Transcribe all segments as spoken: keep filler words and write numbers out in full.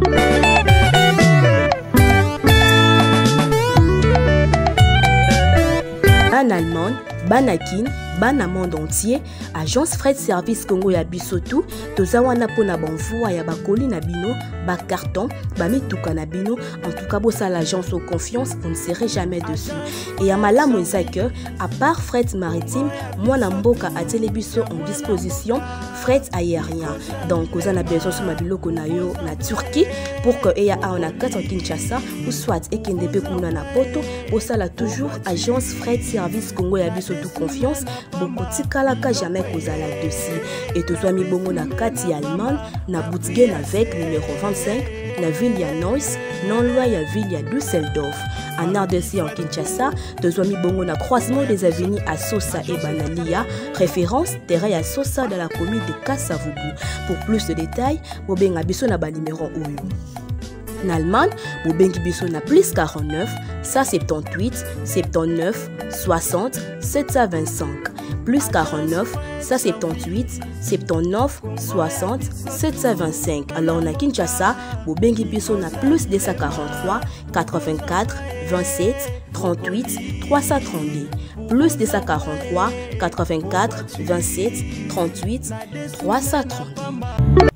En Allemagne, Banakin, Bana monde entier, Agence Fret Service Congo ya bisotu, tozawana pona bonvoi ya bakoli na bino, ba carton, ba mituka na bino, en tout cas bossa l'agence aux confiance, vous ne serez jamais dessus. Et à malamu que, à part fret maritime, moi na mboka a télébiso en disposition, fret aérien. Donc, vous avez besoin de mabilo konayo na Turquie, pour que aya a on a quatre en Kinshasa, ou soit ekendebe kuna na poto, bossa la toujours Agence Fret Service Congo ya bisotu confiance, beaucoup tikalaka jamais kozala dessus. Et tout soit mi bongo na kati Allemagne, na boutique avec numéro vingt-cinq, na ville ya Neuss, non loin ya ville ya Düsseldorf. En R D C en Kinshasa, tout soit mi bongo na croisement des avenues à Sosa et Banalia, référence terrain à Sosa de la commune de Kassavubu. Pour plus de détails, bobenga biso na ba numéro oyo. En Allemagne, bobengi biso na plus quarante-neuf, cent soixante-dix-huit, soixante-dix-neuf, soixante, sept cent vingt-cinq. Plus quarante-neuf, cent soixante-dix-huit, soixante-dix-neuf, soixante, sept cent vingt-cinq. Alors na Kinshasa, bobengi biso na plus deux cent quarante-trois, quatre-vingt-quatre, vingt-sept, trente-huit, trois cent trente-deux. Plus deux cent quarante-trois, quatre-vingt-quatre, vingt-sept, trente-huit, trois cent trente-deux.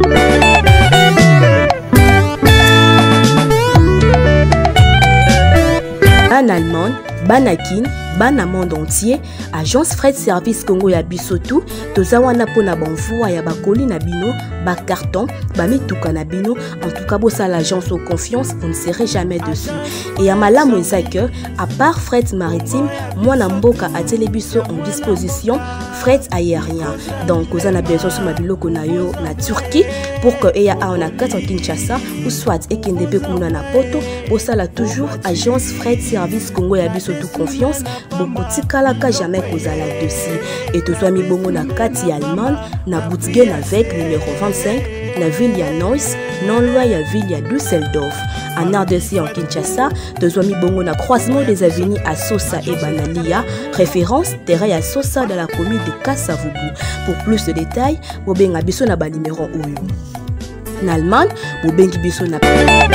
En Allemagne, Banakin, Bana monde entier, Agence Fret Service Congo ya bisotu, tozawana pona bonvoi ya bakoli na bino, ba carton, ba mituka na bino, en tout cas bossa l'agence aux confiance, vous ne serez jamais dessus. Et à malamu que, à part fret maritime, moi na mboka a télébiso en disposition, fret aérien. Donc vous avez besoin de mabilo konayo na Turquie, pour que aya a on a quatre en Kinshasa, ou soit ekendebe kuna na poto, bossa la toujours Agence Fret Service Congo ya bisotu confiance, beaucoup tikalaka jamais kozala dessus. Et tout soit mi bongo na kati Allemagne, na boutique avec numéro vingt-cinq, na ville ya Neuss, non loin ya ville ya Düsseldorf. En R D C en Kinshasa, tout soit mi bongo na croisement des avenues à Sosa et Banalia, référence terrain à Sosa de la commune de Kassavubu. Pour plus de détails, bobenga biso na ba numéro oyo. En Allemagne, bobengi biso na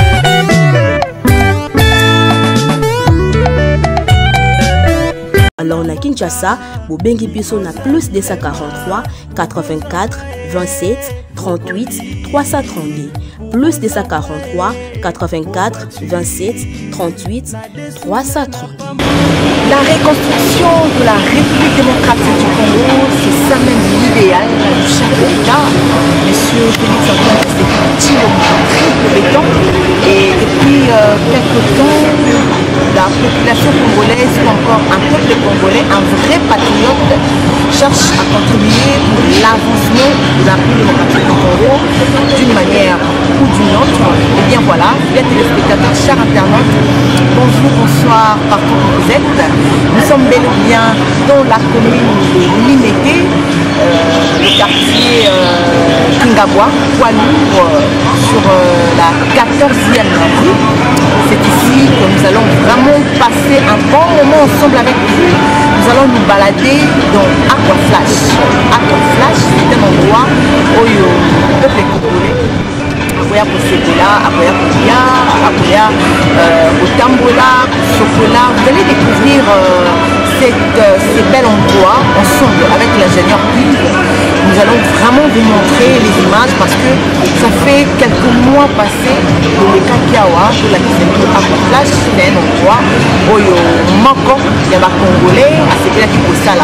Alors na Kinshasa, bobengi biso na plus deux cent quarante-trois, quatre-vingt-quatre, vingt-sept, trente-huit, trois cent trente-deux. Plus deux cent quarante-trois, quatre-vingt-quatre, vingt-sept, trente-huit, trois cent trente-deux. La reconstruction de la République démocratique du Congo, c'est ça même l'idéal du chef de l'État, Monsieur Félix Antoine Tshisekedi, le béton. Et depuis euh, quelques temps, la population congolaise ou encore un peuple congolais, un vrai patriote, cherche à contribuer pour l'avancement de la République démocratique du Congo d'une manière ou d'une autre. Et bien voilà, bien téléspectateurs, chers internautes, bonjour, bonsoir, partout où vous êtes. Nous sommes bel et bien dans la commune de Limete, euh, le quartier euh, Kingabwa, poids lourd, euh, sur euh, la quatorzième rue. C'est ici que nous allons vraiment passer un bon moment ensemble avec vous. Nous allons nous balader dans Aquaflash. Aquaflash, c'est un endroit où le peuple congolais akoya kosepela, akoya kolia, akoya kotambola, kosokola. Vous allez découvrir euh, cette, euh, ces bels endroits ensemble avec l'ingénieur Yves. Nous allons vraiment vous montrer les images parce que ça fait quelques mois passés que le Kakiawa, de la Aquaflash, c'est un endroit où moko ya ba Congolais asepela ki kosala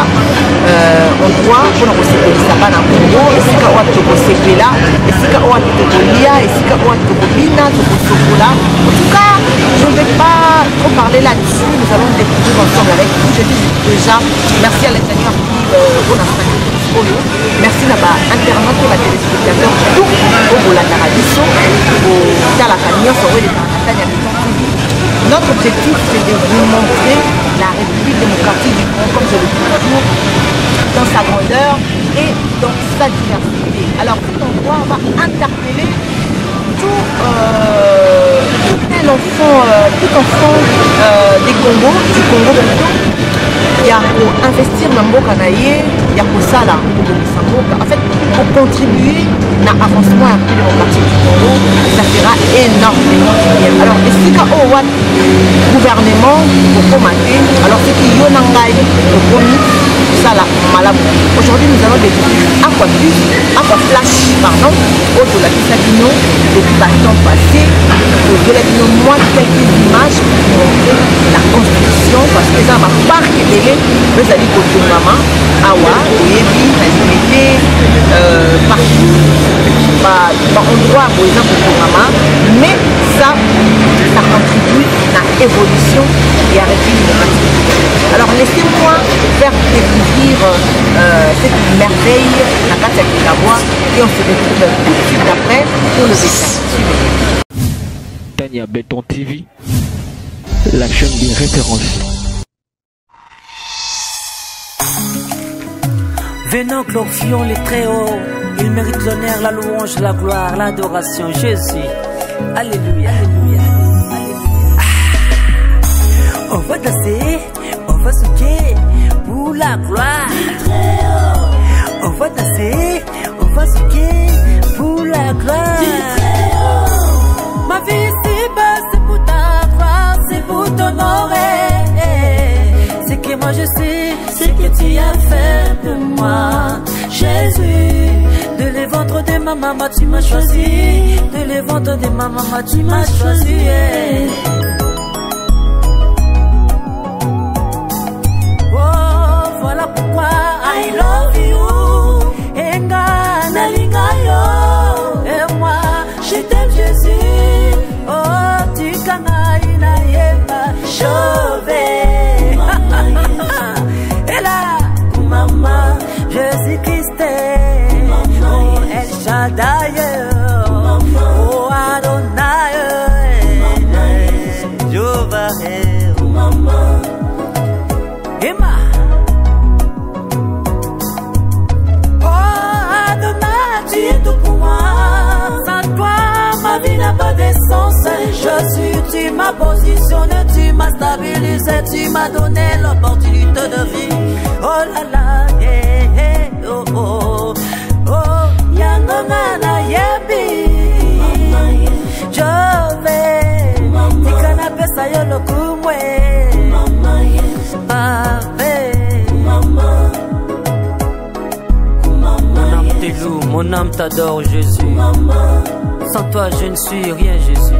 endroit pour kosepelisa bana Congo, esika oyo tokosepela, esika oyo tokolia, esika oyo tokobina, tokosokola. En tout cas, je ne vais pas trop parler là-dessus, nous allons découvrir ensemble avec vous. Je dis déjà merci à l'ingénieur Yves Bonafran. Merci à l'internaute et à téléspectateurs tout au Bolanda Radiso, au Talakania, au Notre objectif, c'est de vous montrer la République démocratique du Congo, comme je le dis toujours, dans sa grandeur et dans sa diversité. Alors, cet endroit va interpeller tout, euh, tout l'enfant, euh, tout enfant euh, des Congo, du Congo plutôt. Il y a pour investir dans Mboka Naye, il y a pour ça là, en fait, pour contribuer à l'avancement un peu démocratique du Congo, ça sera nord alors esika oyo wana gouvernement okoma te alors soki yo na ngai okomi sala malamu aujourd'hui nous allons découvrir Aquaflash Aquaflash pardon oyo tolakisa bino depuis ba temps passé tozola bino moi quelques images pour montrer la construction parce que eza bapark ebele ezali kotongama awa oyebi naziete partout baendroit où eza kotongama mais ça ça contribue à l'évolution et à la République démocratique. Alors laissez-moi faire découvrir euh, cette merveille, la Katia Kikabois, et on se retrouve tout de suite après pour le détail. Tania Béton T V, la chaîne des références. Venant glorifions les très hauts, il mérite l'honneur, la louange, la gloire, l'adoration. Jésus, alléluia, alléluia. On va danser, on va souquer pour la gloire. On va danser, on va souquer pour la gloire. Ma vie ici-bas, c'est pour ta gloire, c'est pour t'honorer. Ce que moi je sais, c'est que tu as fait pour moi. Jésus, de les ventres de ma maman, tu m'as choisi. De les ventres de ma maman, tu m'as choisi. Voilà pourquoi I love you. Enga nalinga yo. Et moi, je t'aime Jésus. Oh, tu kangai na yeba chauvé. Et là, maman, Jésus Christ. Oh, El Shaddai. Oh, Adonai. Jehovah. Maman. Emma. Tu es tout pour moi. Sans toi, ma vie n'a pas de sens. Jésus, tu m'as positionné, tu m'as stabilisé, tu m'as donné l'opportunité de vie. Oh là là, yeah, yeah, oh oh, oh, yangona na yebi. Jove, tikana pesa yolo kumwe. Mon âme t'adore Jésus. Sans toi je ne suis rien Jésus.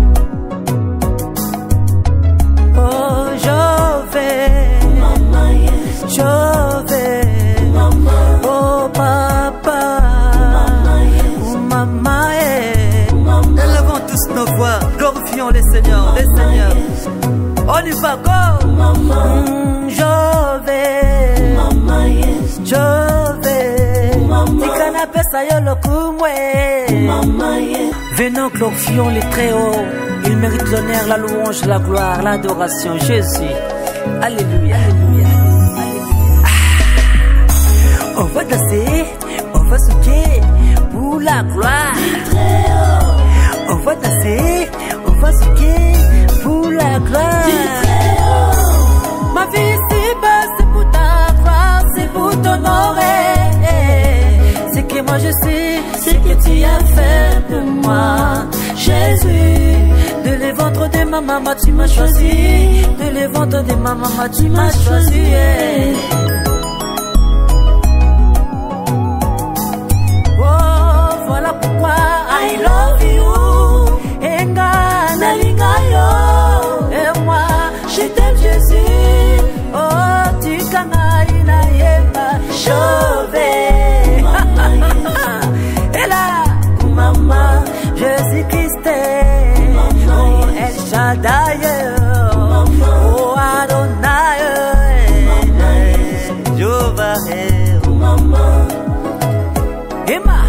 Oh je vais, je vais. Oh papa, oh maman. Élevons tous nos voix, glorifions les seigneurs, les seigneurs. On y va go. Mm, je vais, je vais. Venant glorifions les très hauts, il mérite l'honneur, la louange, la gloire, l'adoration. Jésus, alléluia, alléluia. Ah. On va danser, on va souquer pour la gloire. On va danser, on va souquer pour la gloire. Ma vie ici-bas, c'est pour ta gloire, c'est pour t'honorer. Ce que moi je sais, c'est que tu as fait pour moi. Jésus, de les ventres de ma maman, tu m'as choisi. De les ventres de ma maman, tu m'as choisi. Oh, voilà pourquoi I love you. Enga nalinga yo. Et moi, je t'aime Jésus. Oh, tu kangai na yeba chauvé. Et là, maman, Jésus Christ. Oh, El Shaddai. Oh, Adonai. Jehovah. Emma.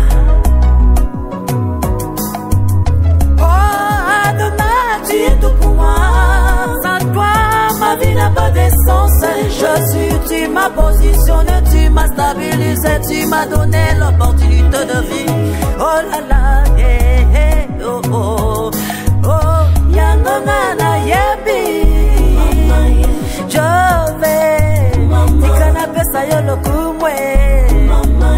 Oh, Adonai, tu es tout pour moi. Sans toi, ma vie n'a pas de sens. Jésus, tu m'as positionné, tu m'as stabilisé, tu m'as donné l'opportunité de vie. Oh là là, yeah, yeah, oh oh, oh, yangona na yebi. Jove, tikana pesa yolo kumwe.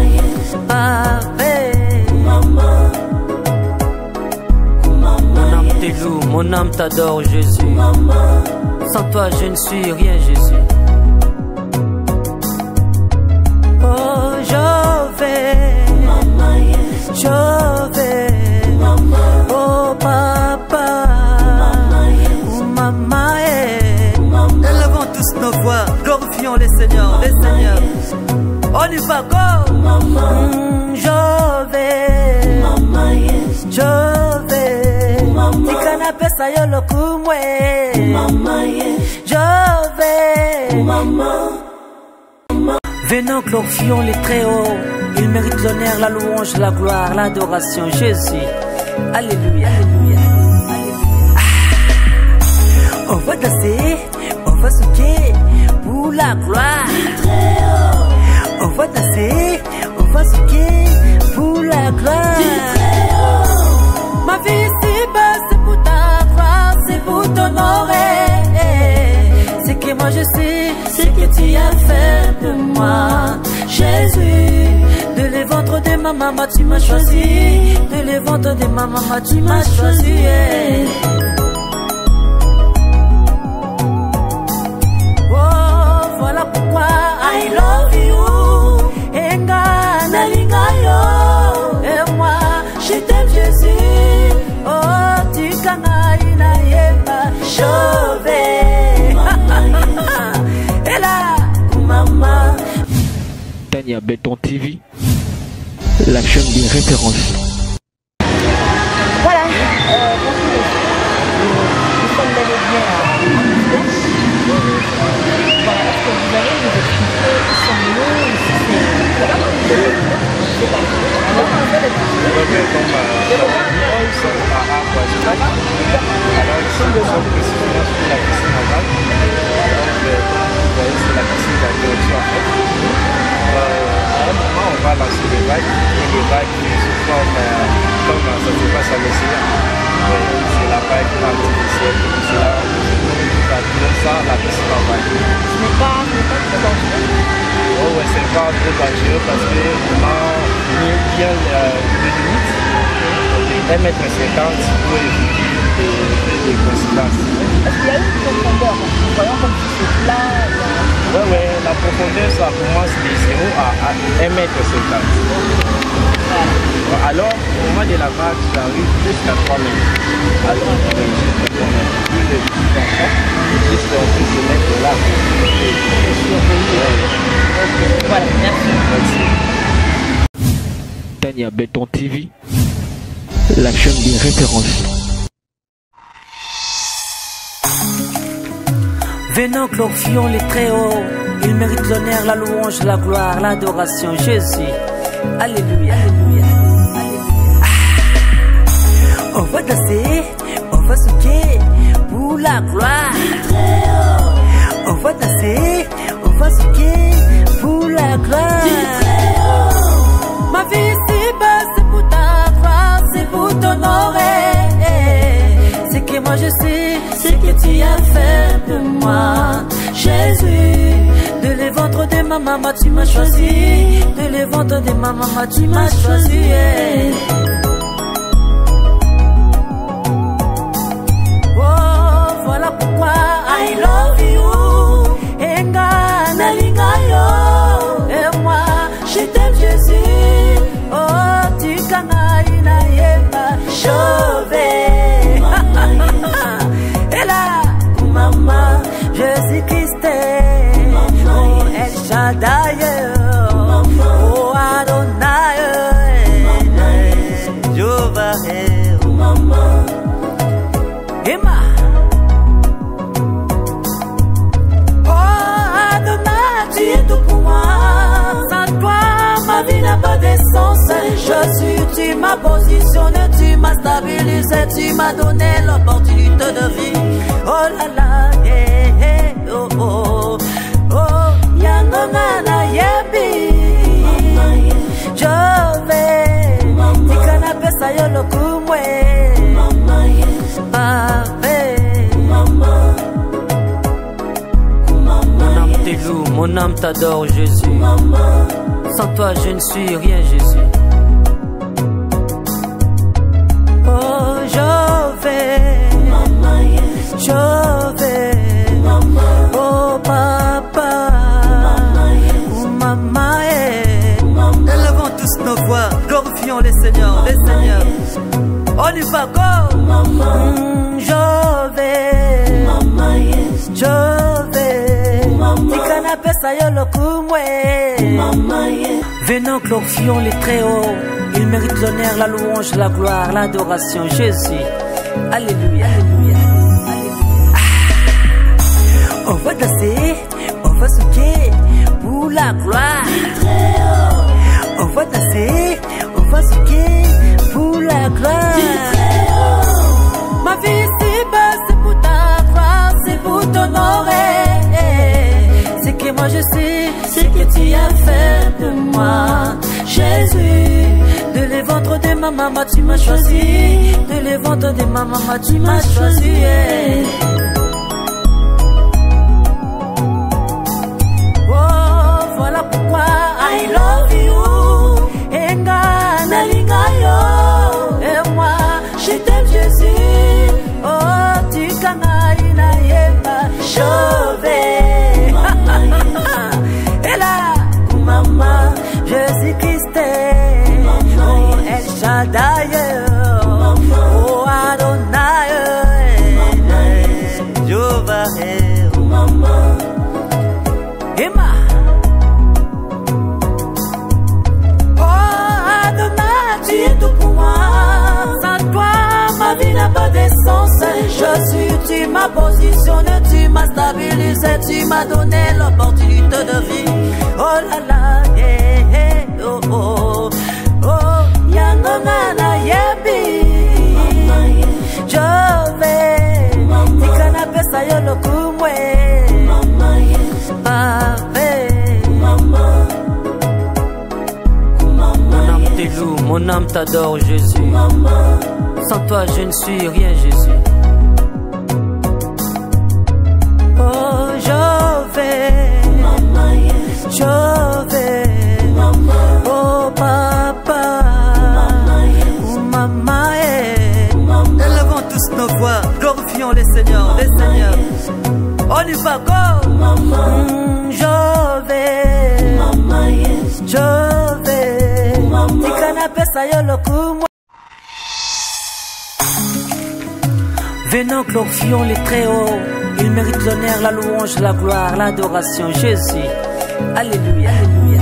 Ave, mon âme mon âme t'adore Jésus. Sans toi je ne suis rien Jésus. Oh je vais, je vais, oh papa, maman, élevons tous nos voix, glorifions les seigneurs, les seigneurs. On y va, go! Mm, je vais, je vais, ti canapé ça y le kumwe. Je vais, venons glorifions les très hauts. Il mérite l'honneur, la louange, la gloire, l'adoration. Jésus, alléluia, alléluia. Ah. On va danser, on va souquer pour la gloire. On va danser, on va souquer pour la gloire. Ma vie ici bas, c'est pour ta gloire, c'est pour t'honorer. Ce que moi je sais, c'est que tu as fait pour moi. Jésus, de les ventres de ma maman tu m'as choisi. De les ventres de ma maman tu m'as choisi. Oh, voilà pourquoi I love you. Enga nalingayo. Et moi, je t'aime Jésus. Oh, tu kanaï na yeba. Je vais. Et là, maman. Tania Béton T V, la chaîne des références. Voilà, euh, bonjour. Nous sommes bel et bien à Amsterdam. Voilà, est-ce que vous allez nous expliquer où sommes-nous? Ici c'est voilà, c'est pas alors un bel alors ici nous sommes précisément sur la piscine ovale. Donc comme vous voyez c'est la piscine d'agriculture en fait. Euh, à un moment on va lancer des vagues et les vagues se forment euh, comme ça se passe à l'océan. C'est la vague artificielle et c'est là on ça la piscine ovale. Ce n'est pas, ce n'est pas trop dangereux. Oh ouais, c'est pas trop dangereux parce que vraiment il y a des limites de un mètre cinquante pour éviter des, des coïncidences. Est-ce qu'il y a une profondeur? Parce que nous voyons comme si c'est plat. Oui, oui, la profondeur ça commence de zéro à un mètre cinquante. Alors, au moment de la vague, j'arrive jusqu'à trois mètres. Alors, je vais jusqu'à trois mètres. Plus de petits enfants, jusqu'à se mettre là. Voilà, merci. Merci. Tania Béton T V, la chaîne des références. Venons glorifions les très hauts. Il mérite l'honneur, la louange, la gloire, l'adoration. Jésus, alléluia, alléluia. Ah. On va danser, on va souquer pour la gloire. On va danser, on va souquer pour la gloire. Ma vie ici bas, c'est pour ta gloire, c'est pour t'honorer. Ce que moi je sais, c'est que tu as fait pour moi. Jésus, de les ventres de ma maman tu m'as choisi. De les ventres de ma maman tu m'as choisi. Oh, voilà pourquoi I love you. Enga nalingayo. Et moi, je t'aime Jésus. Oh, tu kanaï na yeba. Je vais. Et là, maman, Jésus-Christ, oh El Shaddai, oh Adonai, Jéhovah, Emma, oh Adonai, tu es tout pour moi. Sans toi, ma vie n'a pas de sens. Je suis, tu m'as positionné, tu m'as stabilisé, tu m'as donné l'opportunité de vie. Oh là là, yeah, yeah, oh oh, oh, yangona yebi. Je vais, ti canapé ça y le kumwe. Mon âme te loue, mon âme t'adore Jésus. Sans toi je ne suis rien Jésus. Oh je vais, On y va go. Mm, je vais. Mama, yes. Je vais. Tika na pesa yo lokumwe. Mama, yes. Venant glorifions les très hauts. Il mérite l'honneur, la louange, la gloire, l'adoration. Jésus. Alléluia. Alléluia. Ah. On va danser, on va souquer pour la gloire. On va danser, on va souquer pour la gloire. Ma vie ici-bas, c'est pour ta gloire, c'est pour t'honorer. Ce que moi je sais, c'est que tu as fait de moi, Jésus. De les ventres de ma maman, tu m'as choisi. De les ventres de ma maman, tu m'as choisi. Oh, voilà pourquoi I love you. Enga nalinga yo. Et moi, je t'aime Jésus. Oh, tu kanaï na yeba. Chauvé. Et là, maman, Jésus-Christ. Oh, El Shaddai. Oh, Adonai. Jehovah. Emma. Oh, Adonai, tu es tout pour moi. Sans toi, ma vie n'a pas de sens. Je suis, tu m'as positionné, tu m'as stabilisé, tu m'as donné l'opportunité de vie. Oh là là, yeah, yeah, oh oh, oh, yangona na yebi. Je vais, tikana pesa yo lokumwe. Mon âme te loue, mon âme t'adore, Jésus. Sans toi, je ne suis rien, Jésus. Oh, je vais, je vais. Oh, papa, oh, maman, élevons tous nos voix, glorifions les seigneurs, les seigneurs. On y va, go. Mm, je vais, je vais. Tikana pesa yo lokumwe. Venant glorifions les très hauts. Il mérite l'honneur, la louange, la gloire, l'adoration. Jésus. Alléluia. Alléluia.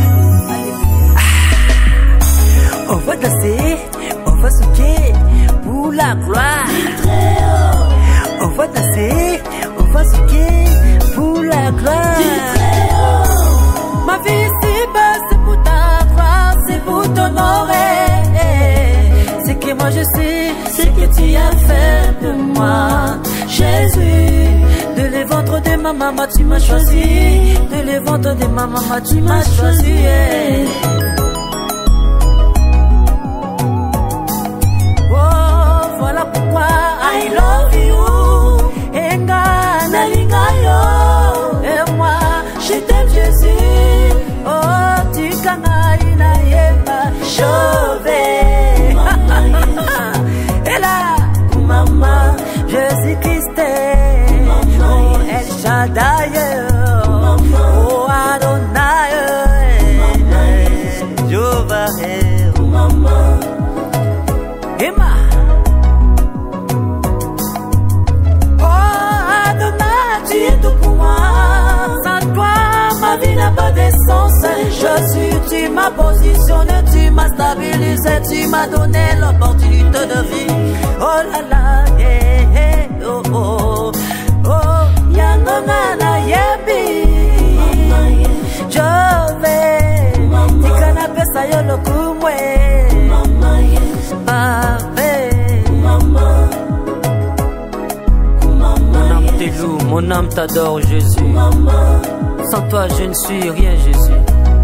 Ah. On va danser, on va souquer pour la gloire. On va danser, on va souquer pour la gloire. Ma vie ici-bas, c'est pour ta gloire, c'est pour t'honorer. Ce que moi je sais, c'est que tu as fait de moi, Jésus. De les ventres de ma maman, tu m'as choisi. De les ventres de ma maman, tu m'as choisi. Oh, voilà pourquoi I love you. Enga nalinga yo. Et moi, je t'aime Jésus. Oh, tu kanaï na yeba. Chauvé. Et là, maman, Jésus-Christ. Oh, El Shaddai. Oh, Adonai. Jehovah. Emma. Oh, Adonai, tu es tout pour moi. Sans toi, ma vie n'a pas de sens. Je suis, tu m'as positionné, tu m'as stabilisé, tu m'as donné l'opportunité de vie. Oh là là, yeah, yeah, oh oh, oh, yangona na yebi. Je vais, tikana pesa yo lokumwe. Mon âme te loue, mon âme t'adore, Jésus. Sans toi, je ne suis rien, Jésus.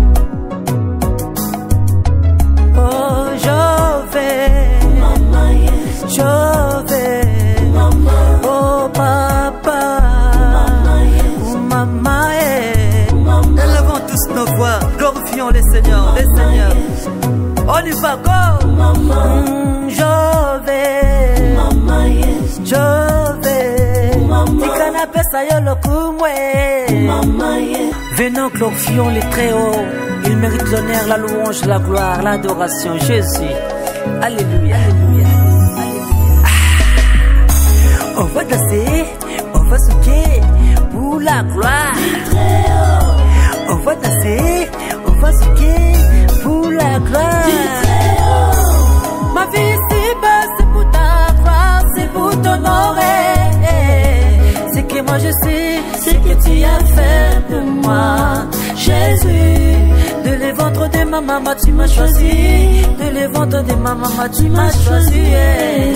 Oh, je vais, je vais. Oh, papa, oh, maman, élevons tous nos voix, glorifions les seigneurs, les seigneurs. On y va, go. Mm, je vais, je vais. Tikana pesa yo lokumwe. Venant glorifions les très hauts. Il mérite l'honneur, la louange, la gloire, l'adoration. Jésus. Alléluia. Alléluia. Alléluia. je sais ce que tu as fait pour moi. Jésus, de les ventres de ma maman tu m'as choisi. De les ventres de ma maman tu m'as choisi. Yeah.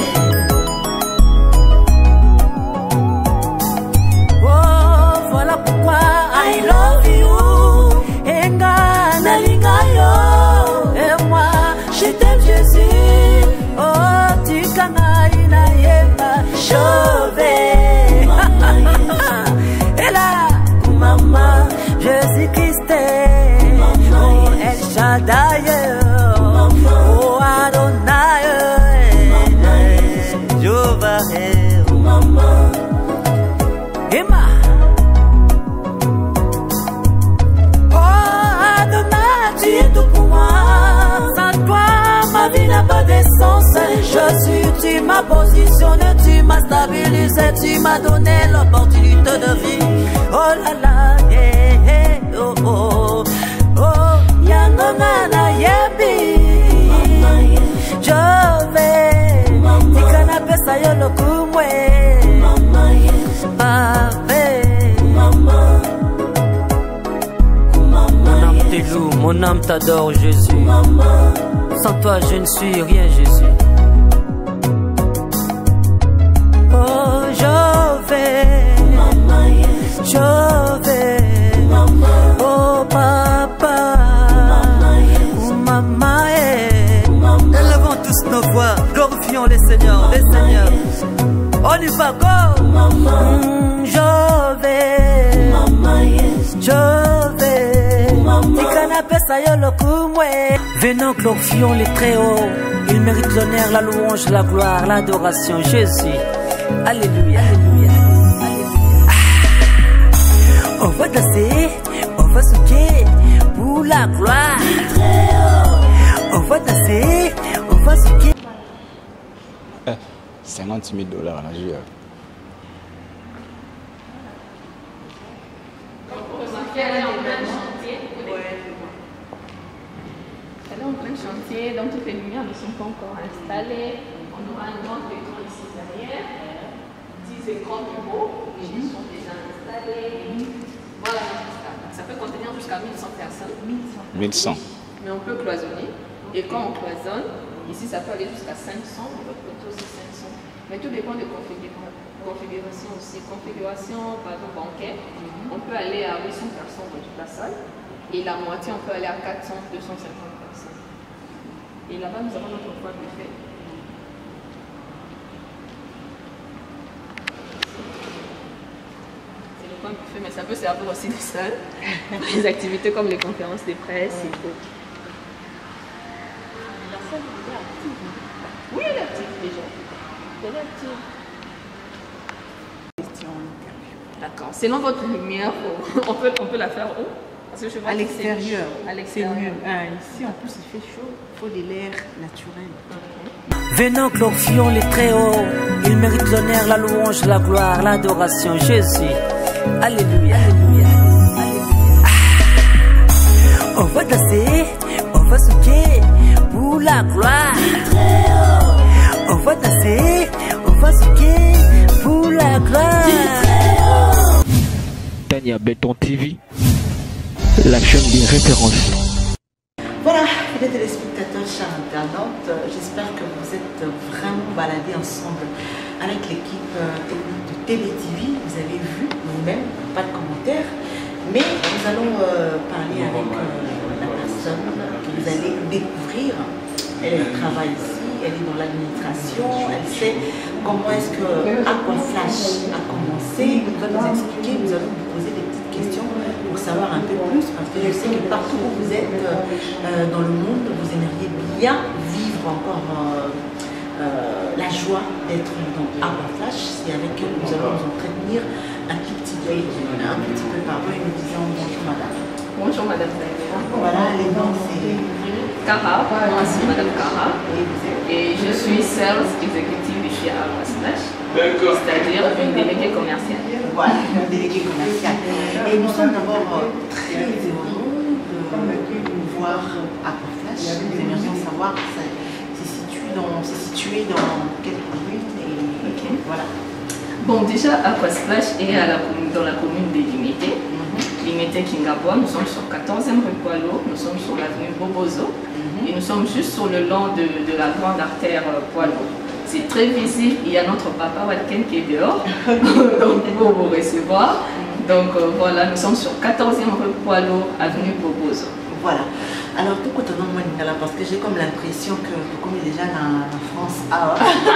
Oh, voilà pourquoi I love you. Enga nalinga yo. Et moi, je t'aime Jésus. Oh, tu kanaï na yema chauvé. Et là, maman, Jésus-Christ, oh El Shaddai, oh Adonai, Jehovah, Emma. Oh Adonai, tu es tout pour moi. Sans toi, ma vie n'a pas de sens. Jésus, tu m'as positionné, tu m'as stabilisé, tu m'as donné l'opportunité de vie. Oh là là, yeah, yeah, oh oh, oh, yangona na yebi. Je vais, tikana pesa yolo kumwe. Mon âme te loue, mon âme t'adore, Jésus. Sans toi, je ne suis rien, Jésus. Oh, je vais, je vais, oh papa, oh maman, élevons tous nos voix, glorifions les seigneurs, les seigneurs. On y va, go! Mm, je vais, je vais, venons, glorifions les très hauts. Il mérite l'honneur, la louange, la gloire, l'adoration. Jésus, alléluia, alléluia. On va danser, on va sauter pour la gloire. On va danser, on va sauter. cinquante mille dollars à la J A. Elle est en plein chantier. Elle est en plein chantier, donc toutes les lumières ne sont pas encore installées. On aura un grand écran ici derrière. dix écrans bureaux qui sont déjà installés. Voilà, ça peut contenir jusqu'à mille cent personnes. mille cent. Mais on peut cloisonner. Et quand on cloisonne, ici ça peut aller jusqu'à cinq cents, de l'autre côté aussi cinq cents. Mais tout dépend de configuration aussi. Configuration, par exemple, bancaire, on peut aller à huit cents personnes dans toute la salle. Et la moitié, on peut aller à quatre cents, deux cent cinquante personnes. Et là-bas, nous avons notre coin buffet. C'est le coin buffet, mais ça peut servir aussi de salle. Les activités comme les conférences de presse et tout. La salle est active. Oui, elle est active déjà. Elle est active. D'accord. Selon votre lumière, on peut, on peut la faire où? Parce que je vois à l'extérieur. À l'extérieur. C'est mieux. Ah, ici, en plus, il fait chaud. Il faut de l'air naturel. Okay. Venons, glorifions les très hauts. Il mérite l'honneur, la louange, la gloire, l'adoration. Jésus. Alléluia. Alléluia. Alléluia. Ah. On va danser, on va sauter pour la gloire. On va danser, on va sauter pour la gloire. Tania Béton T V, la chaîne des références. Voilà, les téléspectateurs, chers internautes, j'espère que vous êtes vraiment baladés ensemble avec l'équipe technique de T V T V. Vous avez vu vous-même, pas de commentaires, mais nous allons euh, parler avec euh, la personne que vous allez découvrir. Elle travaille ici, elle est dans l'administration, elle sait comment est-ce que Aquaflash a commencé. Elle va nous expliquer, nous allons vous poser des petites questions pour savoir un peu plus, parce que je sais que partout où vous êtes euh, dans le monde, vous aimeriez bien vivre encore euh, euh, la joie d'être dans Aquaflash. C'est avec elle que nous allons nous entretenir un tout petit peu, un petit peu par eux, et nous disons bonjour madame. Bonjour madame. Voilà, les noms c'est Cara, moi c'est madame Cara. et vous êtes Et je suis sales executive chez Aquaflash, c'est-à-dire une déléguée commerciale. voilà, le délégué commercial. Et nous sommes d'abord très heureux de vous voir à Aquaflash. Nous aimerions savoir, c'est situé dans, situé dans quelle commune et okay. Voilà. Bon, déjà, Aquasplash est à la, dans la commune de Limité. Limité Kingabois, nous sommes sur quatorzième rue Poileau, nous sommes sur l'avenue Bobozo mm-hmm. et nous sommes juste sur le long de, de la grande artère euh, Poileau. C'est très visible, il y a notre papa Walken qui est dehors, donc pour vous recevoir. Donc euh, voilà, nous sommes sur quatorzième rue Poileau, avenue Bobozo. Voilà. Alors, tout côté de moi, parce que j'ai comme l'impression que, comme déjà dans la France, ah,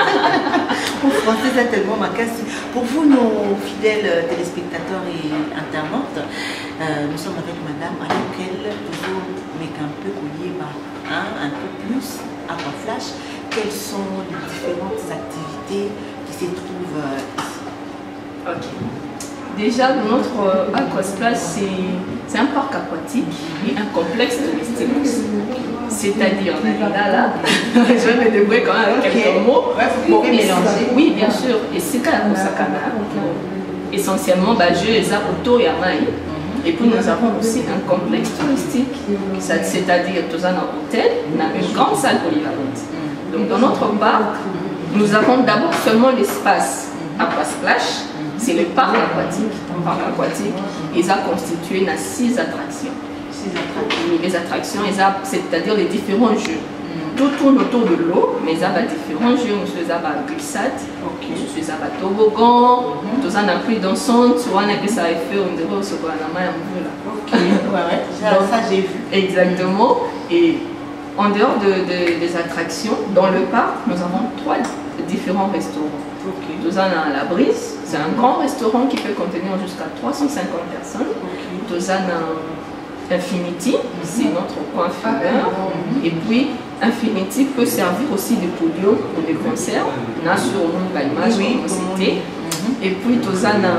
pour français, c'est tellement ma casse. Pour vous, nos fidèles téléspectateurs et internautes, euh, nous sommes avec madame à laquelle toujours, mais qu'un peu couillé, hein, un peu plus, Aquaflash. Quelles sont les différentes activités qui se trouvent euh, ici? Ok. Déjà, notre euh, Aquasplash, c'est un parc aquatique et un complexe touristique aussi. C'est-à-dire, on a là, là, je vais me débrouiller quand même avec quelques mots. Bon, oui, bien sûr. Et c'est quand même Sakana. Essentiellement, bah, je les ai auto et à Maï. Et puis nous avons aussi un complexe touristique, c'est-à-dire tout ça dans l'hôtel, on a une grande salle polyvalente. Donc dans notre parc, nous avons d'abord seulement l'espace Aquasplash. C'est le parc aquatique. Le parc aquatique, ils ont constitué de six attractions. Six attractions. Les attractions, c'est-à-dire les différents jeux. Mm. Tout tourne autour de l'eau, mais il y a différents jeux. Nous faisons la glissade, okay. Nous faisons la toboggan, nous faisons la pluie dansante, souvent on a fait ça effet, on dirait ce qu'on a mal Ok, ouais, ouais. Donc, ça j'ai vu. Exactement. Et en dehors de, de, des attractions, dans le parc, nous avons trois différents restaurants. Okay. Nous avons la Brise, c'est un grand restaurant qui peut contenir jusqu'à trois cent cinquante personnes. Okay. Nous avons Infinity, mm-hmm. c'est notre coin fumeur. Mm-hmm. Et puis, Infinity peut servir aussi de podium pour des concerts. On a sur nous l'image oui, comme c'était. Mm-hmm. Et puis, nous avons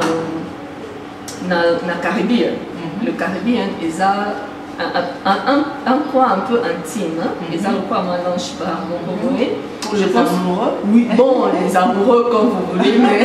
la Caribbean. Mm-hmm. Le Caribbean, ils ont un, un, un coin un peu intime. Hein? Mm-hmm. Ils ont le coin mélange par mon mm-hmm. Pour les amoureux. Oui, bon, les amoureux comme vous voulez, mais,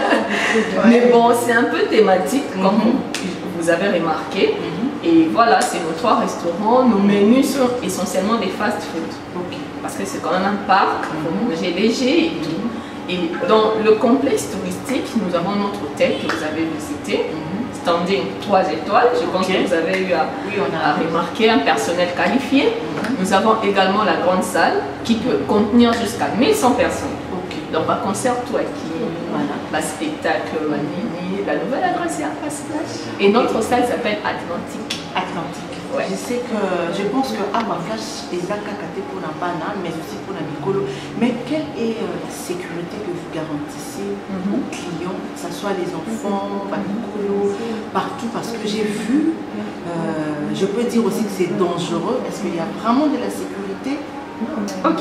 ouais. Mais bon, c'est un peu thématique, mm-hmm. comme vous avez remarqué. Mm-hmm. Et voilà, c'est nos trois restaurants. Nos menus sont essentiellement des fast-food. Okay. Parce que c'est quand même un parc, il faut manger léger et tout. Et dans le complexe touristique, nous avons notre hôtel que vous avez visité. Mm-hmm. Standing trois étoiles. Je pense okay. que vous avez eu à, oui, on a à remarquer un personnel qualifié. Mm-hmm. Nous avons également la grande salle qui peut contenir jusqu'à mille cent personnes. Okay. Donc, un concert tout acquis, voilà. Un spectacle, un mini, la nouvelle adresse est à Aquasplash. Et notre salle s'appelle Atlantique. Atlantique. Ouais. Je sais que, je pense que Aquaflash est là pour la banane, mais aussi pour la Mikolo. Mais quelle est euh, la sécurité que vous garantissez mm-hmm. aux clients, que ce soit les enfants, la Mikolo, partout? Parce que j'ai vu, euh, je peux dire aussi que c'est dangereux. Est-ce qu'il y a vraiment de la sécurité? Ok.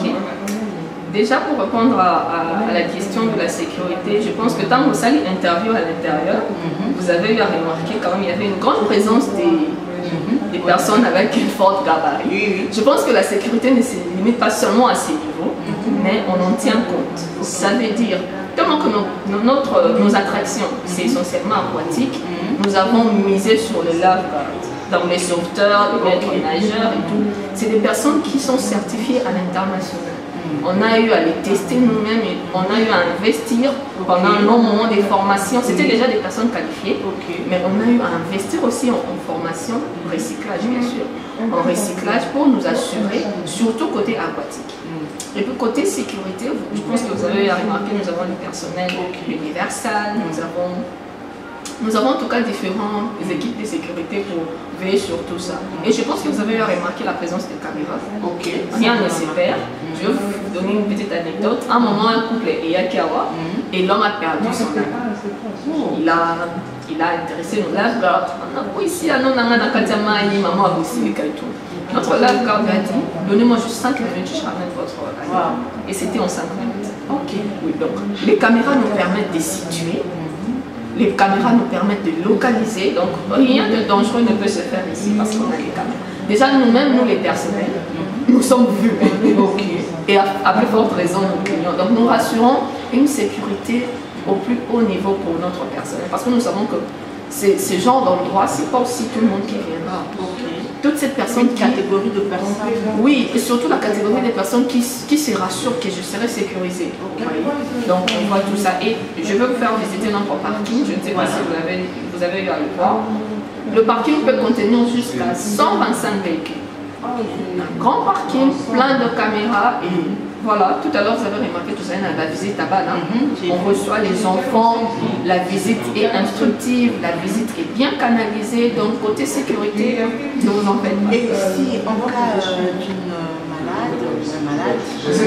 Déjà, pour répondre à, à, à la question de la sécurité, je pense que tant que ça l'interview à l'intérieur, mm-hmm. vous avez eu à remarquer quand même il y avait une grande présence des des personnes avec une forte gabarit. Oui, oui. Je pense que la sécurité ne se limite pas seulement à ces niveaux, mm-hmm. mais on en tient compte. Ça veut dire, tellement que nos, notre, nos attractions, mm-hmm. c'est essentiellement aquatique, mm-hmm. nous avons misé sur le lifeguard. Dans les sauveteurs, les maîtres nageurs et tout. C'est des personnes qui sont certifiées à l'international. On a eu à les tester nous-mêmes, on a eu à investir pendant un long moment des formations. C'était déjà des personnes qualifiées, okay. mais on a eu à investir aussi en, en formation, en recyclage bien sûr, en recyclage pour nous assurer, surtout côté aquatique. Et puis côté sécurité, je pense que vous avez remarqué, nous avons le personnel universal, nous avons... Nous avons en tout cas différentes équipes de sécurité pour veiller sur tout ça. Et je pense que vous avez remarqué la présence de caméras. Okay. Rien ne se perd. Je vais vous donner une petite anecdote. À un moment, un couple est Yakiawa et l'homme a perdu son ami. Il a, il a intéressé nos lifeguards. On a dit ici, maman a aussi le tout. Notre lifeguard lui a dit, donnez-moi juste cinq minutes, je ramène votre ami. Wow. Et c'était en cinq minutes. Ok. Oui, donc les caméras nous permettent de situer. Les caméras nous permettent de localiser, donc rien de dangereux ne peut se faire ici parce qu'on a les caméras. Déjà nous-mêmes, nous les personnels, nous sommes vus. Okay. Et à, à plus forte raison, nos clients. Donc nous rassurons une sécurité au plus haut niveau pour notre personnel. Parce que nous savons que ce genre d'endroit, c'est pas aussi tout le monde qui viendra. Okay. Toute cette personne Une qui... catégorie de personnes. Oui, et surtout la catégorie des personnes qui, qui se rassurent que je serai sécurisée. Okay. Donc on voit tout ça. Et je vais vous faire visiter notre parking. Je ne sais pas si vous avez, vous avez eu à le voir. Le parking peut contenir jusqu'à cent vingt-cinq véhicules. Un grand parking, plein de caméras. Et voilà, tout à l'heure vous avez remarqué tout ça, la visite à Bana. Mm-hmm. On reçoit les enfants, la visite est instructive, la visite est bien canalisée. Donc côté sécurité, ne vous en faites pas. Et si en cas euh, d'une malade, d'un malade,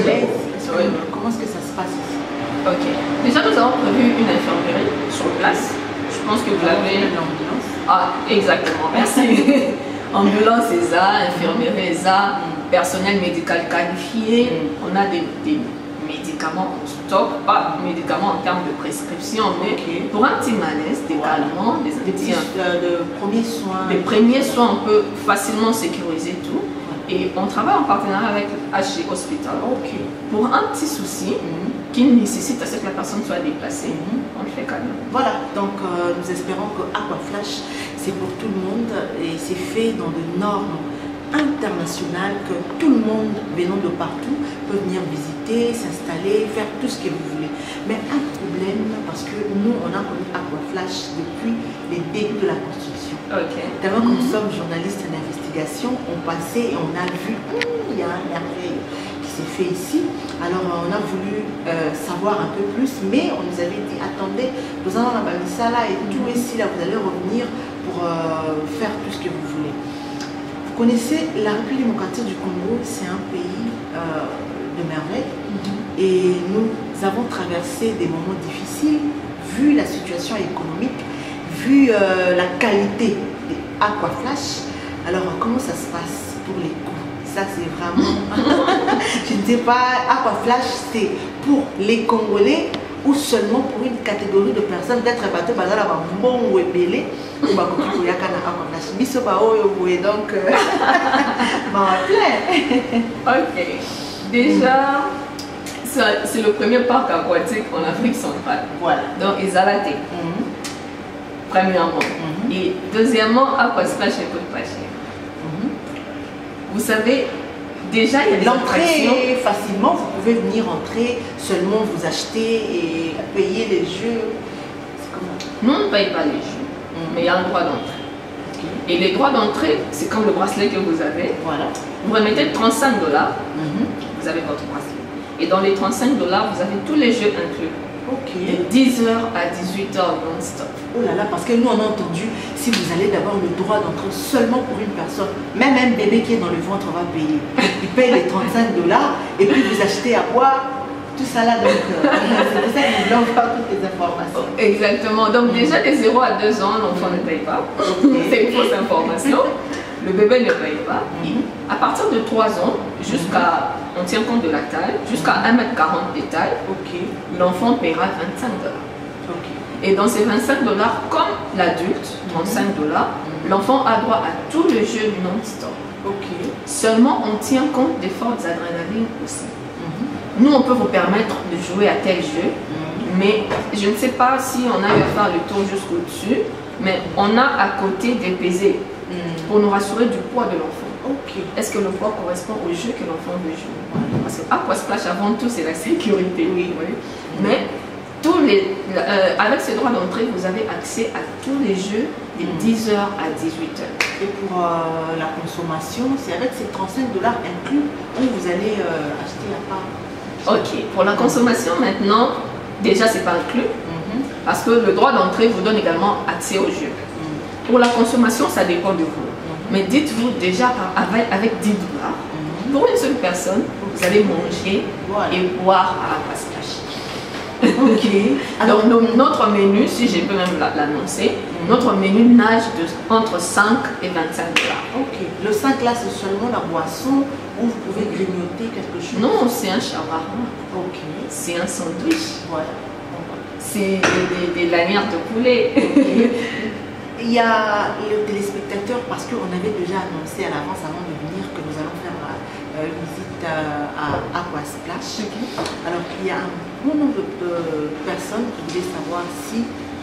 oui. Comment est-ce que ça se passe ici? Ok. Déjà nous avons prévu une infirmerie sur place. Je pense que vous l'avez. L'ambulance. Ah, exactement, merci. Ambulance E S A, infirmerie E S A, personnel médical qualifié. On a des, des médicaments en stock, pas médicaments en termes de prescription, mais okay. Pour un petit malaise, des calmants, des, des petits euh, de premiers soins. Les premiers soins, on peut facilement sécuriser tout. Et on travaille en partenariat avec H G Hospital. Okay. Pour un petit souci mm-hmm. qui nécessite à ce que la personne soit déplacée, mm-hmm. on le fait quand même. Voilà, donc euh, nous espérons que Aquaflash, c'est pour tout le monde et c'est fait dans de normes internationales que tout le monde venant de partout peut venir visiter, s'installer, faire tout ce que vous voulez. Mais un problème, parce que nous, on a connu Aquaflash depuis les débuts de la construction. Okay. Tellement que nous sommes journalistes d'investigation, on passait et on a vu, il y a un merveille qui s'est fait ici. Alors on a voulu euh, savoir un peu plus, mais on nous avait dit, attendez, nous allons à Bamissa là et tout ici, là vous allez revenir pour euh, faire tout ce que vous voulez. Vous connaissez la République démocratique du Congo, c'est un pays euh, de merveille. Mm-hmm. Et nous avons traversé des moments difficiles, vu la situation économique, vu euh, la qualité des Aquaflash. Alors comment ça se passe pour les coûts? Ça c'est vraiment, je ne sais pas, Aquaflash c'est pour les Congolais ou seulement pour une catégorie de personnes d'être bateau bazar à bon ou ébélé ou bah comme il y a qu'un Aquaflash biso ba oh et donc bon plein. Ok, déjà c'est le premier parc aquatique en Afrique centrale. Voilà. Donc Ezalate. Mm-hmm. Premièrement. Mm-hmm. Et deuxièmement, Aquasplash ne coûte pas cher. Mm-hmm. Vous savez, déjà il y a des l'entrée facilement, vous pouvez venir entrer, seulement vous acheter et payer les jeux. Nous on ne paye pas les jeux, mm-hmm. mais il y a un droit d'entrée. Okay. Et les droits d'entrée, c'est comme le bracelet que vous avez. Voilà. Vous remettez trente-cinq dollars, mm-hmm. vous avez votre bracelet. Et dans les trente-cinq dollars, vous avez tous les jeux inclus. Ok. De dix heures à dix-huit heures non-stop. Oh là là, parce que nous on a entendu, si vous allez d'avoir le droit d'entrer seulement pour une personne, même un bébé qui est dans le ventre va payer. Il paye les trente-cinq dollars et puis vous achetez à boire, tout ça là. Donc euh, c'est pour ça que nous voulons avoir toutes les informations. Exactement. Donc déjà de zéro à deux ans, l'enfant ne paye pas. Okay. C'est une fausse information. Le bébé ne paye pas. Mm-hmm. À partir de trois ans, jusqu'à, on tient compte de la taille, jusqu'à un mètre quarante de taille, okay. L'enfant paiera vingt-cinq dollars. Okay. Et dans ces vingt-cinq dollars, comme l'adulte, trente-cinq dollars, mm-hmm. L'enfant a droit à tout le jeu non-stop. Okay. Seulement, on tient compte des fortes adrénalines aussi. Mm-hmm. Nous, on peut vous permettre de jouer à tel jeu, mm-hmm. Mais je ne sais pas si on a eu à faire le tour jusqu'au-dessus, mais on a à côté des pesées. Mm. Pour nous rassurer du poids de l'enfant. Okay. Est-ce que le poids correspond au jeu que l'enfant veut jouer? Parce que Aquasplash avant tout c'est la sécurité. Oui. Oui. Mm. Mais tous les, euh, avec ces droits d'entrée, vous avez accès à tous les jeux de mm. dix heures à dix-huit heures. Et pour euh, la consommation, c'est avec ces trente-cinq dollars inclus où vous allez euh, acheter la part. Ok, pour la consommation maintenant, déjà c'est pas inclus. Mm-hmm. Parce que le droit d'entrée vous donne également accès au jeu. Pour la consommation, ça dépend de vous. Mm-hmm. Mais dites-vous déjà avec, avec dix dollars, mm-hmm. Pour une seule personne, vous allez manger voilà. Et boire à Aquasplash. Ok. Alors, Donc, notre menu, si je peux même l'annoncer, mm-hmm. Notre menu nage de, entre cinq et vingt-cinq dollars. Ok. Le cinq là, c'est seulement la boisson où vous pouvez grignoter quelque chose? Non, c'est un shawarma. Ok. C'est un sandwich. Voilà. C'est des, des, des lanières de poulet. Okay. Il y a les téléspectateurs, parce qu'on avait déjà annoncé à l'avance avant de venir que nous allons faire euh, une visite à, à Aquasplash. Okay. Alors il y a un bon nombre de personnes qui voulaient savoir si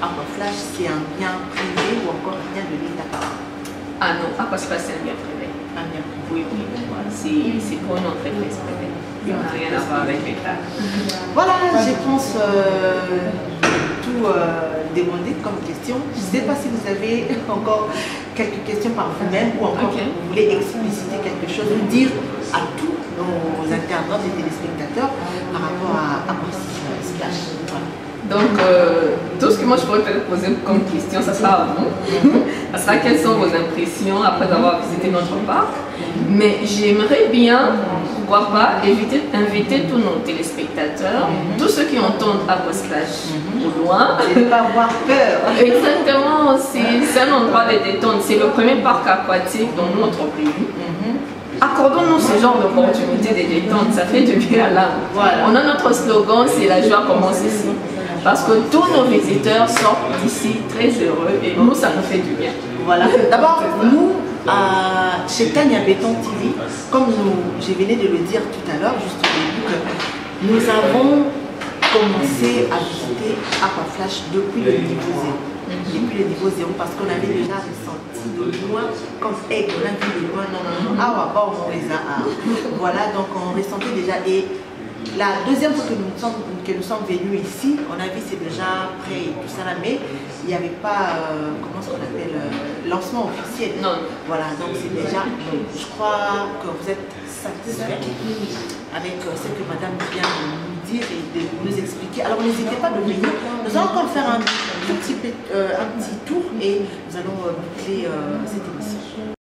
Aquaflash, c'est un bien privé ou encore un bien de l'État? Ah non, Aquaflash, c'est un bien privé. Un bien privé. Oui, oui, c'est pour une entreprise privée. Il n'a rien à voir avec l'État. Voilà, je pense euh, tout euh, demander comme question. Je ne sais pas si vous avez encore quelques questions par vous-même ou encore okay. Vous voulez expliciter quelque chose ou dire à tous nos internautes et téléspectateurs par rapport à Aquaflash. Voilà. Donc, euh, tout ce que moi je pourrais te poser comme question, ça sera à vous. Ça sera quelles sont vos impressions après avoir visité notre parc. Mais j'aimerais bien, pourquoi pas, éviter, inviter tous nos téléspectateurs, tous ceux qui entendent Aquaflash au loin. Et ne pas avoir peur. Exactement, c'est un endroit de détente. C'est le premier parc aquatique dans notre pays. Accordons-nous ce genre d'opportunité de détente, ça fait du bien à l'âme. Voilà. On a notre slogan, c'est la joie commence ici. Parce que tous nos visiteurs sortent d'ici très heureux et nous, ça nous fait du bien. Voilà. D'abord, nous, à, chez Tania Béton T V, comme nous, je venais de le dire tout à l'heure, juste au début, que nous avons commencé à visiter Aquaflash depuis le niveau zéro. Depuis le niveau zéro, parce qu'on avait déjà ressenti de loin, comme hey, on a vu de loin, non, non, non, ah, ouais, on les a. Voilà, donc on ressentait déjà. Et la deuxième fois que nous sommes, que nous sommes venus ici, on a vu c'est déjà prêt et tout ça là, mais il n'y avait pas, euh, comment est-ce qu'on appelle, euh, lancement officiel. Non. Voilà, donc c'est déjà, je crois que vous êtes satisfait avec euh, ce que madame vient de nous dire et de nous expliquer. Alors n'hésitez pas de venir, nous allons encore faire un, tout petit, euh, un petit tour et nous allons euh, boucler euh, cette émission.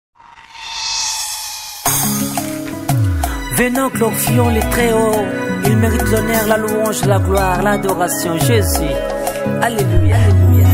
Venons, glorifions les très hauts. Il mérite l'honneur, la louange, la gloire, l'adoration. Jésus. Alléluia. Alléluia.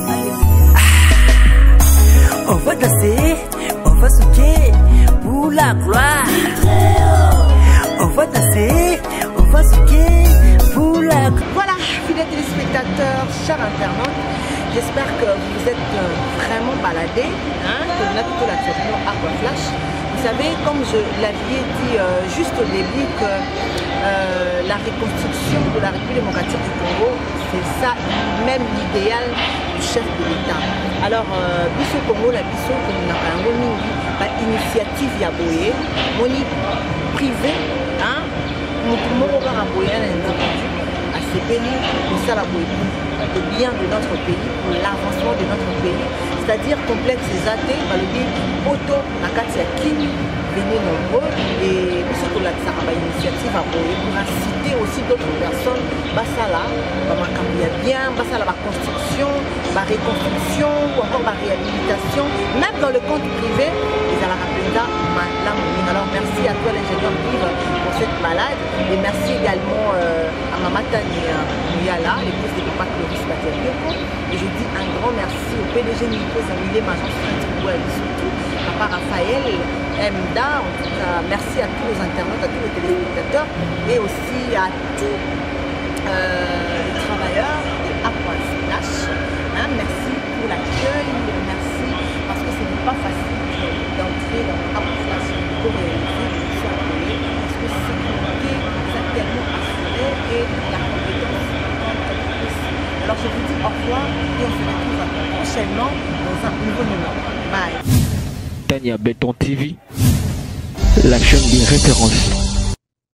Ah. On va danser, on va sauter pour la gloire. On va danser, on va sauter pour la gloire. Voilà, fidèles téléspectateurs, chers internautes, j'espère que vous êtes vraiment baladés, hein, que vous n'avez plutôt la surnom Aquaflash. Vous savez, comme je l'avais dit euh, juste au début, que euh, la reconstruction de la République démocratique du Congo, c'est ça, même l'idéal du chef de l'État. Alors, euh, Biso Congo, la Biso, comme on a une initiative Yaboye, moni privé, hein, nous pouvons voir un boyen individu à ces pays, pour ça la boye, le bien de notre pays, pour l'avancement de notre pays. C'est-à-dire complexe et athées, le dit auto à Katia Kim, venez nombreux et surtout la initiative à Boye pour inciter aussi d'autres personnes, Bassala, Bamakambia bien, Bassala, la construction, la reconstruction ou encore la réhabilitation, même dans le compte privé, ils ont rappelé là, alors merci à toi l'ingénieur Yves pour cette malade et merci également euh, à Mamata Niala, l'épouse de Papa Clovis Baterioko. Et je dis un grand merci au P D G Nico Zamilé, Magence Frédéric et surtout Papa Raphaël Mda. En tout cas, merci à tous les internautes, à tous les téléspectateurs et aussi à tous euh, les travailleurs de Aquaflash. Hein, merci pour l'accueil, merci parce que ce n'est pas facile d'entrer dans Aquaflash pour réaliser ce soit appelé parce que sécurité est tellement assurée et la compétence aussi. Alors je vous dis au revoir et on se retrouve prochainement dans un nouveau numéro. Bye. Tania Béton T V, la chaîne des références.